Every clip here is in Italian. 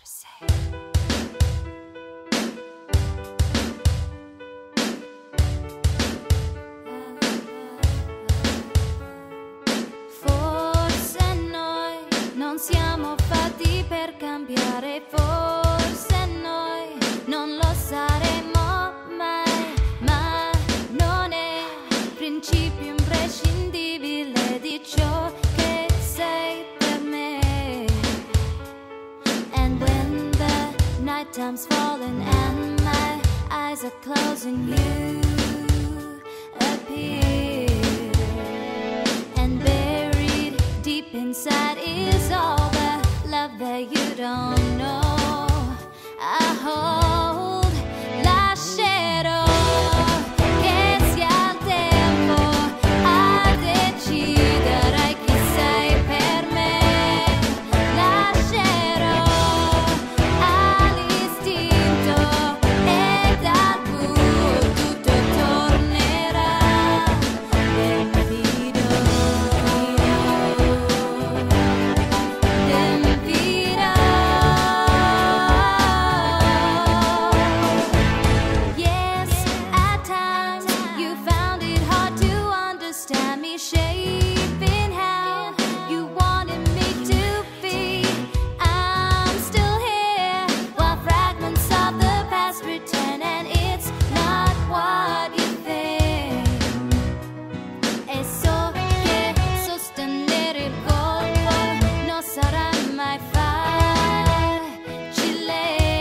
Forse noi non siamo fatti per cambiare, forse noi non lo saremo mai, ma non è principio imprescindibile di ciò che sei per me. And when the night time's falling and my eyes are closing, you appear, and buried deep inside is all the love that you don't know. I hold, lascerò che sia il tempo a decidere chi sei per me. Lascerò all'istinto e dal blu tutto tornerà. Yes, at times you found it hard to understand me, shaping how you wanted me to be. I'm still here while fragments of the past return, and it's not what you think. E so che sostenere il colpo non sarà mai facile,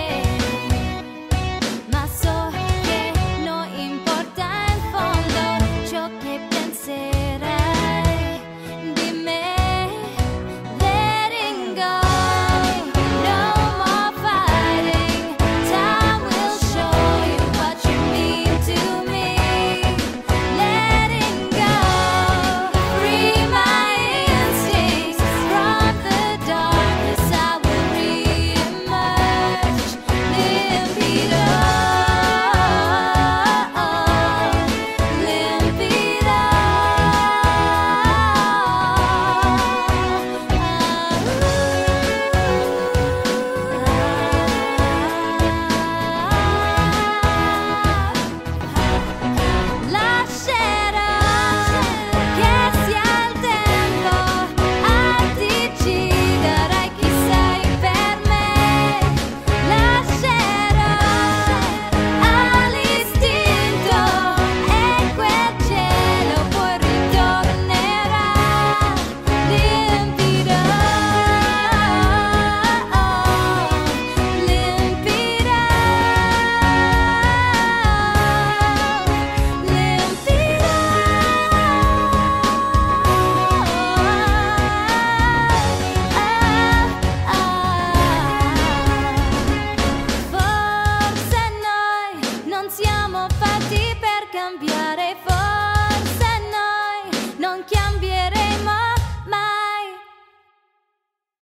ma so che non importa in fondo ciò che penserai di me. Letting go, no more fighting. Time will show you what you mean to me. Letting go, free my instincts from the darkness. I will re-emerge, limpido, lascerò che sia il tempo a decidere chi sei per me. Lascerò all'istinto e quel cielo poi ritornerà limpido, forse noi non siamo fatti per cambiare.